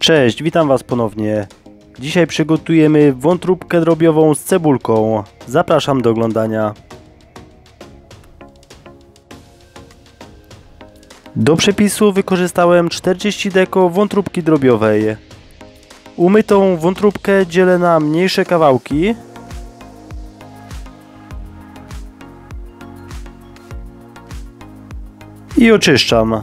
Cześć, witam Was ponownie. Dzisiaj przygotujemy wątróbkę drobiową z cebulką. Zapraszam do oglądania. Do przepisu wykorzystałem 40 deko wątróbki drobiowej. Umytą wątróbkę dzielę na mniejsze kawałki. I oczyszczam.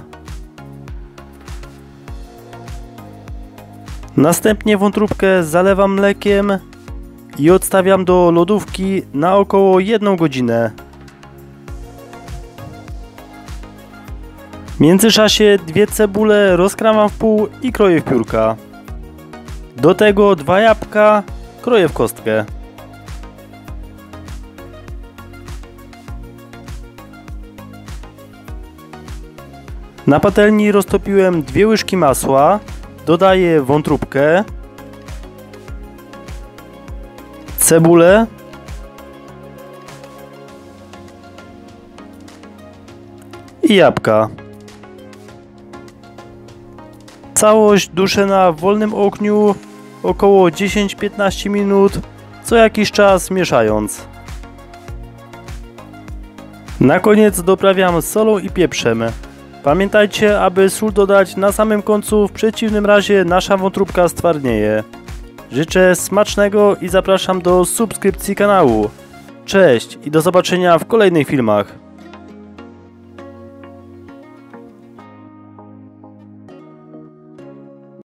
Następnie wątróbkę zalewam mlekiem i odstawiam do lodówki na około 1 godzinę. W międzyczasie 2 cebule rozkrawam w pół i kroję w piórka. Do tego 2 jabłka kroję w kostkę. Na patelni roztopiłem 2 łyżki masła. Dodaję wątróbkę, cebulę i jabłka. Całość duszę na wolnym ogniu około 10-15 minut, co jakiś czas mieszając. Na koniec doprawiam solą i pieprzem. Pamiętajcie, aby sól dodać na samym końcu, w przeciwnym razie nasza wątróbka stwardnieje. Życzę smacznego i zapraszam do subskrypcji kanału. Cześć i do zobaczenia w kolejnych filmach.